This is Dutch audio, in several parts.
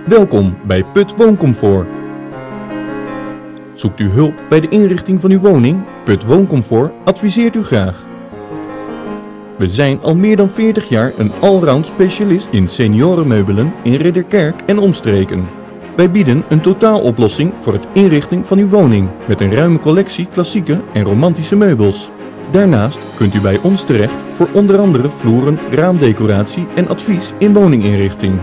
Welkom bij Put Wooncomfort. Zoekt u hulp bij de inrichting van uw woning? Put Wooncomfort adviseert u graag. We zijn al meer dan 40 jaar een allround specialist in seniorenmeubelen in Ridderkerk en omstreken. Wij bieden een totaaloplossing voor het inrichten van uw woning met een ruime collectie klassieke en romantische meubels. Daarnaast kunt u bij ons terecht voor onder andere vloeren, raamdecoratie en advies in woninginrichting.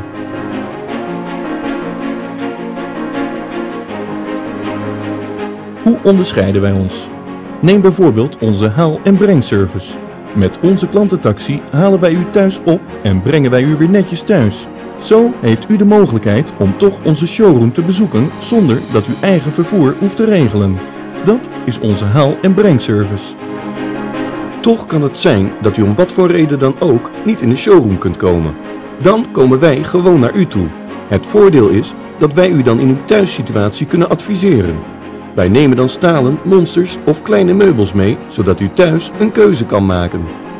Hoe onderscheiden wij ons? Neem bijvoorbeeld onze haal- en brengservice. Met onze klantentaxi halen wij u thuis op en brengen wij u weer netjes thuis. Zo heeft u de mogelijkheid om toch onze showroom te bezoeken zonder dat u eigen vervoer hoeft te regelen. Dat is onze haal- en brengservice. Toch kan het zijn dat u om wat voor reden dan ook niet in de showroom kunt komen. Dan komen wij gewoon naar u toe. Het voordeel is dat wij u dan in uw thuissituatie kunnen adviseren. Wij nemen dan stalen, monsters of kleine meubels mee, zodat u thuis een keuze kan maken.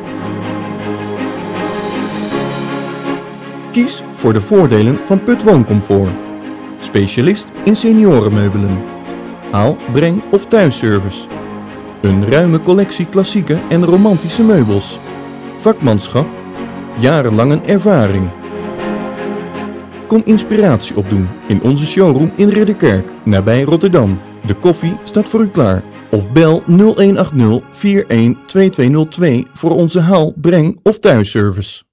Kies voor de voordelen van Put Wooncomfort. Specialist in seniorenmeubelen. Haal-, breng- of thuisservice. Een ruime collectie klassieke en romantische meubels. Vakmanschap. Jarenlange ervaring. Kom inspiratie opdoen in onze showroom in Ridderkerk, nabij Rotterdam. De koffie staat voor u klaar. Of bel 0180 412202 voor onze haal-, breng- of thuisservice.